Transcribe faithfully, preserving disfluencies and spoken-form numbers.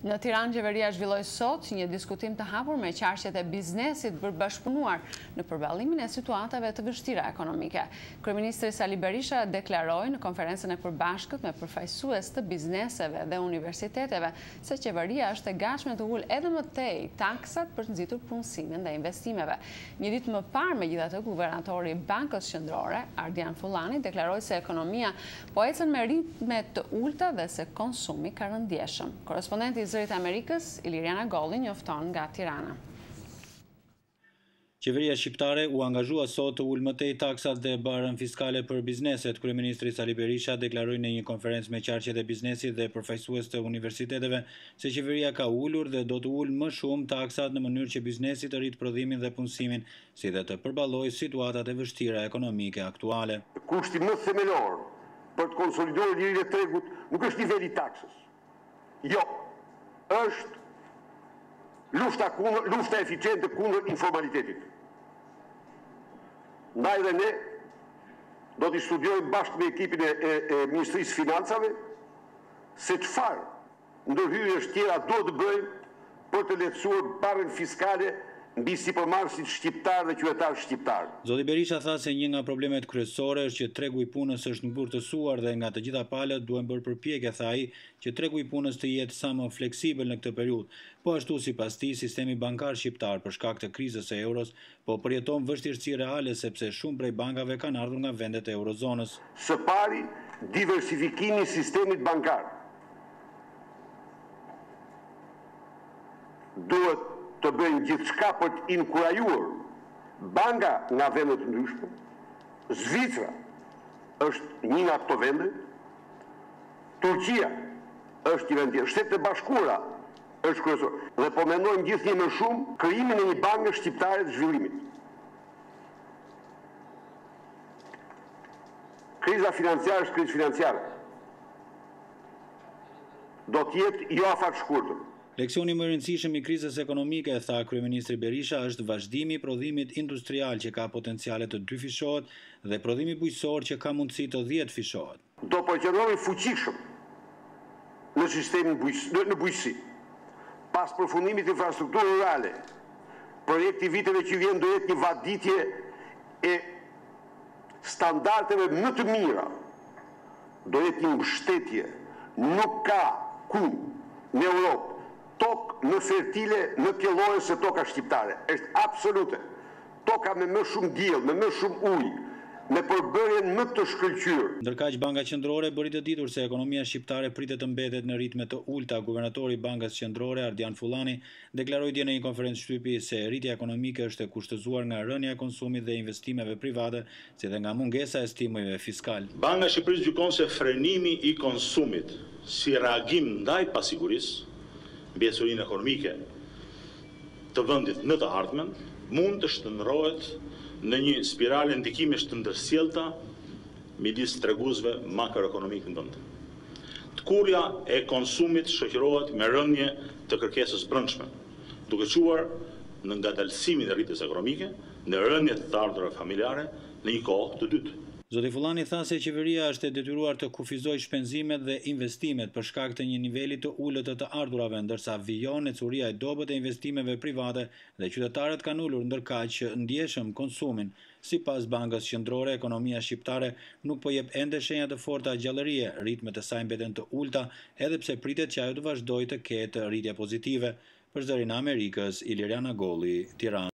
Në Tiranë, qeveria zhvilloi sot një diskutim të hapur me qarqet e biznesit për bashkëpunuar në përballimin e situatave të vështira ekonomike. Kryeministri Sali Berisha deklaroi në konferencën e përbashkët me përfaqësues të bizneseve dhe universiteteve se qeveria është e gatshme të ulë edhe më tej taksat për të nxitur punësimin dhe investimeve. Një ditë më parë, megjithatë, guvernatori i Bankës Qendrore, Ardian Fullani, deklaroi se ekonomia po ecën me ritme të ulta dhe se konsumi ka rëndjeshëm. Korrespondenti i Zërit Amerikës, Iliriana Golli, njofton nga Tirana. Qeveria shqiptare u angazhua sot të ulë më tej taksat dhe barën fiskale për bizneset. Kryeministri Sali Berisha deklaroi në një konferencë me qarqet e biznesit dhe përfaqësues të universiteteve se qeveria ka ulur dhe do të ulë më shumë taksat në mënyrë që biznesi të rritë prodhimin dhe punësimin, si dhe të përballojë situatat e vështira ekonomike aktuale. Kushti më themelor për të konsoliduar lirinë e tregut nuk është niveli i taksës. Jo, është lufta kundër, lufta eficiente kundër informalitetit. Ndaj dhe ne do t'i studiojmë bashkë me ekipin e, e, e Ministrisë Financave se çfarë ndërhyrjes tjera do të bëjmë për të lehtësuar barën fiskale mbi sipërmarrësit shqiptar dhe qytetarë shqiptar. Zoti Berisha tha se një nga problemet kryesore është që tregu i punës është ngurtësuar dhe nga të gjitha palët duhen bërë përpjekje, tha ai, që tregu i punës të jetë sa më fleksibël në këtë periudhë. Po ashtu sipas tij, sistemi bankar shqiptar për shkak të krizës së euros po përjeton vështirësi reale sepse shumë prej bankave kanë ardhur nga vendet e eurozonës. Së pari, diversifikimi i sistemit bankar. Duhet të bëjnë gjithçka për të inkurajuar banka nga vendet të ndryshme. Zvicra është një nga këto vende, Turqia është një vend tjetër, Shtetet e Bashkuara është kryesor. Dhe po mendojmë gjithnjë më shumë krijimin e një banke shqiptare të zhvillimit. Kriza financiare është krizë financiare. Do të jetë jo afat shkurtër. Leksioni më i rëndësishëm i krizës ekonomike, tha kryeministri Berisha, është vazhdimi i prodhimit industrial që ka potenciale të dy fishohet dhe prodhimi bujqësor që ka mundësi të dhjetë fishohet. Do përqendrohemi fuqishëm në sistemin bujqësi, në bujqësi. Pas përfundimit të infrastrukturës rurale, projekti viteve që vjen do jetë një vaditje e standardeve më të mira. Do jetë një mbështetje. Nuk ka ku në Europë tokë më fertile në pjellore se toka shqiptare. Është absolute. Toka me më shumë diell, me më shumë ujë, me përbërjen më të shkëlqyer. Ndërkaq Banka Qendrore bëri të ditur se ekonomia shqiptare pritet të mbetet në ritme të ulta. Guvernatori i Bankës Qendrore, Ardian Fullani, deklaroi dje në një konferencë shtypi se rritja ekonomike është e kushtëzuar nga rënja e konsumit dhe investimeve private, si dhe nga mungesa e stimujve fiskal. Banka e Shqipërisë gjykon se frenimi i konsumit si reagim ndaj pasigurisë mbi ecurinë ekonomike të vendit në të ardhmen mund të shndërrohet në një spirale ndikimesh të ndërsjellta midis treguesve makroekonomik në vend. Tkurja e konsumit shoqërohet me rënje të kërkesës brendshme, duke çuar në ngadalësimin e rritjes ekonomike, në rënje të të ardhurave familjare në një kohë të dytë. Zoti Fullani tha se qeveria është e detyruar të kufizojë shpenzimet dhe investimet për shkak të një niveli të ulët të të ardhurave, ndërsa vijon ecuria e dobët e investimeve private dhe qytetarët kanë ulur ndërkaq ndjeshëm konsumin. Sipas Bankës Qendrore, ekonomia shqiptare nuk po jep ende shenja të forta gjallërie, ritmet e saj mbeten të ulta, edhe pse pritet që ajo të vazhdojë të ketë rritje pozitive. Për Zërin e Amerikës, Iliriana Golli, Tiranë.